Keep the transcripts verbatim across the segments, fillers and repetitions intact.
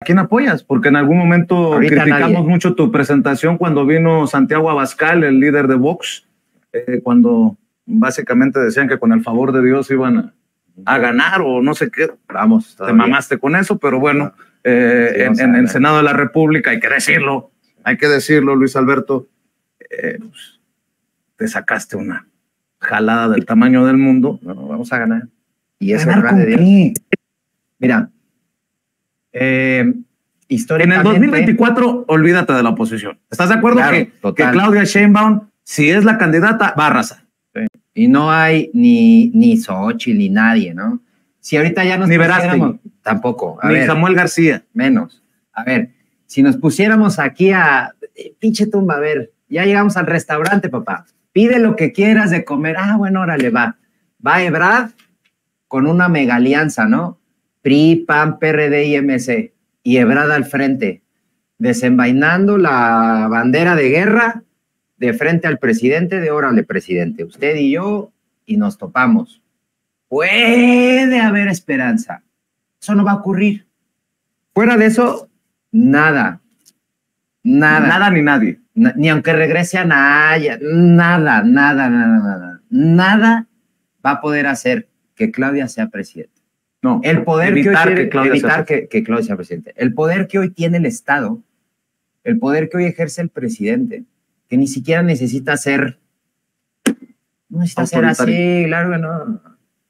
quién apoyas? Porque en algún momento Ahorita criticamos nadie. mucho tu presentación cuando vino Santiago Abascal, el líder de Vox, eh, cuando básicamente decían que con el favor de Dios iban a, a ganar o no sé qué. Vamos, Todavía. te mamaste con eso, pero bueno, eh, Sí, en, en el Senado de la República, hay que decirlo, hay que decirlo, Luis Alberto, eh, pues, te sacaste una jalada del tamaño del mundo. No, vamos a ganar. Y eso ¿Ganar es con de Dios. qué? Mira, eh, En históricamente... el dos mil veinticuatro, olvídate de la oposición. ¿Estás de acuerdo Claro, que, total. que Claudia Sheinbaum, si es la candidata, va a arrasar? Sí. Y no hay ni, ni Xochitl ni nadie, ¿no? Si ahorita ya nos Ni pusiéramos... Verástegui. Tampoco. A Ni ver, Samuel García. menos. A ver, si nos pusiéramos aquí a... eh, pinche tumba, a ver, ya llegamos al restaurante, papá. Pide lo que quieras de comer. Ah, bueno, órale, va. Va Ebrard con una mega alianza, ¿no? P R I, P A N, P R D y M C. Y Ebrard al frente, desenvainando la bandera de guerra de frente al presidente de órale, presidente, usted y yo, y nos topamos. Puede haber esperanza. Eso no va a ocurrir. Fuera de eso, nada. Nada. Nada ni nadie. Na- ni aunque regrese a Naya, nada, nada, nada, nada. Nada va a poder hacer que Claudia sea presidente. No, El poder evitar que hoy tiene, que Claudia sea evitar que, que Claudia sea presidente. El poder que hoy tiene el Estado, el poder que hoy ejerce el presidente, que ni siquiera necesita ser, no necesita ser Autoritario. así, claro que no.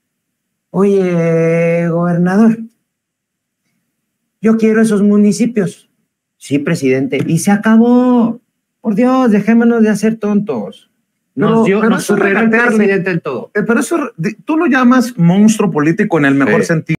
Oye, gobernador, yo quiero esos municipios. Sí, presidente. Y se acabó. Por Dios, dejémonos de hacer tontos. Nos Pero- dio, pero nos eso superó el regatearle. presidente en todo. Eh, pero eso, tú lo llamas monstruo político en el mejor Sí. sentido.